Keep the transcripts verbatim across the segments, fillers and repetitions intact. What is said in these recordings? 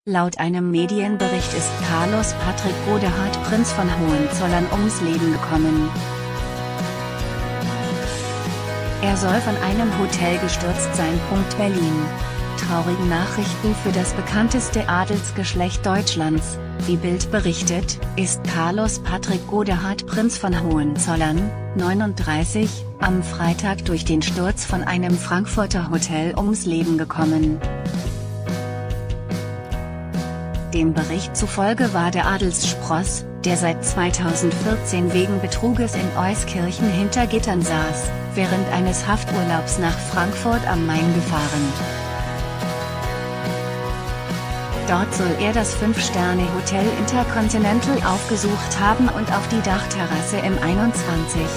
Laut einem Medienbericht ist Carlos Patrick Godehard Prinz von Hohenzollern ums Leben gekommen. Er soll von einem Hotel gestürzt sein. Berlin. Traurige Nachrichten für das bekannteste Adelsgeschlecht Deutschlands. Wie Bild berichtet, ist Carlos Patrick Godehard Prinz von Hohenzollern, neununddreißig, am Freitag durch den Sturz von einem Frankfurter Hotel ums Leben gekommen. Dem Bericht zufolge war der Adelsspross, der seit zweitausendvierzehn wegen Betruges in Euskirchen hinter Gittern saß, während eines Hafturlaubs nach Frankfurt am Main gefahren. Dort soll er das Fünf-Sterne-Hotel Intercontinental aufgesucht haben und auf die Dachterrasse im einundzwanzig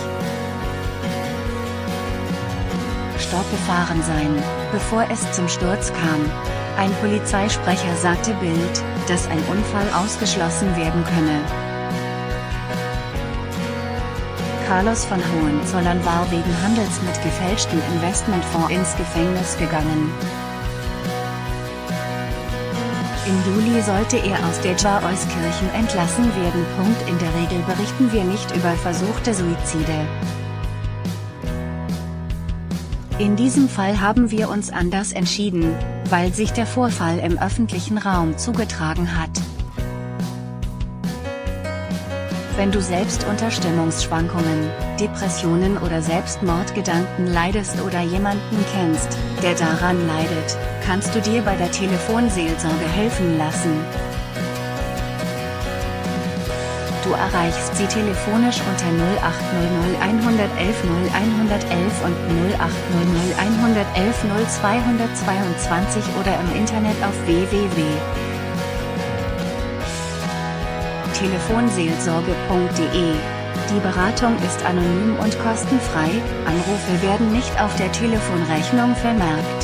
Stock gefahren sein, bevor es zum Sturz kam. Ein Polizeisprecher sagte Bild, dass ein Unfall ausgeschlossen werden könne. Carlos von Hohenzollern war wegen Handels mit gefälschten Investmentfonds ins Gefängnis gegangen. Im Juli sollte er aus der J A Euskirchen entlassen werden. In der Regel berichten wir nicht über versuchte Suizide. In diesem Fall haben wir uns anders entschieden, weil sich der Vorfall im öffentlichen Raum zugetragen hat. Wenn du selbst unter Stimmungsschwankungen, Depressionen oder Selbstmordgedanken leidest oder jemanden kennst, der daran leidet, kannst du dir bei der Telefonseelsorge helfen lassen. Du erreichst sie telefonisch unter null acht null null eins eins eins null eins eins eins und null acht null null eins eins eins null zwei zwei oder im Internet auf w w w punkt telefonseelsorge punkt de. Die Beratung ist anonym und kostenfrei, Anrufe werden nicht auf der Telefonrechnung vermerkt.